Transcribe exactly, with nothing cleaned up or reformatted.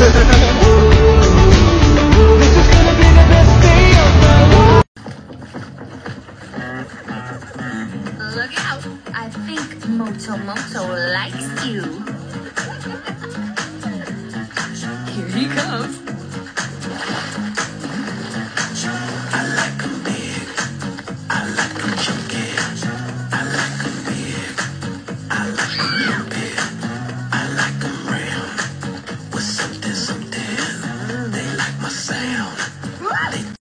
This is gonna be the best day of my life. Look out! I think Moto Moto likes you. Here he comes. I like 'em big. I like 'em chunky. I like 'em big. I like